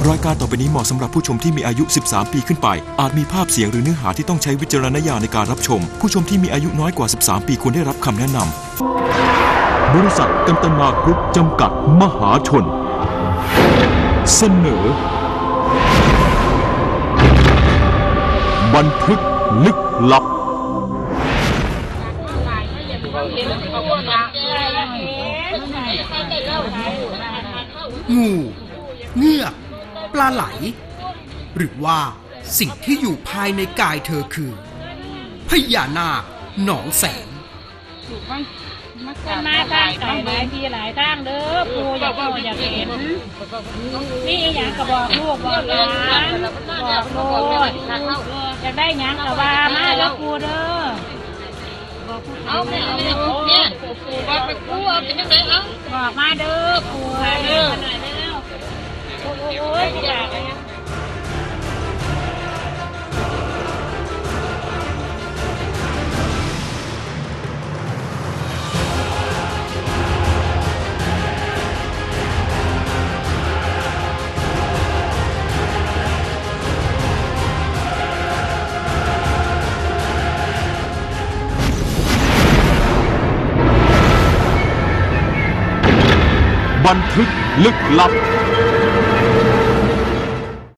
รายการต่อไปนี้เหมาะสำหรับผู้ชมที่มีอายุ 13 ปีขึ้นไปอาจมีภาพเสียงหรือเนื้อหาที่ต้องใช้วิจารณญาณในการรับชมผู้ชมที่มีอายุน้อยกว่า 13 ปีควรได้รับคำแนะนำบริษัทกันตนากรุ๊ปจำกัดมหาชนเสนอบันทึกลึกลับงูเงือกปลาไหลหรือว่าสิ่งที่อยู่ภายในกายเธอคือพญานาคหนองแสงมันมาทางไก่หลายทีหลายทางเด้อปู่อยากพ่ออยากเห็นนี่อยากกระบอกลูกบอกหลานบอกโลดอยากได้หยังกระว่ามาแล้วปู่เด้อเอาไม่เอาเนี่ยบอกไปปู่เอาเป็นยังไงเอาบอกมาเด้อปู่เด้อโอ้ยอยากบันทึกลึกลับ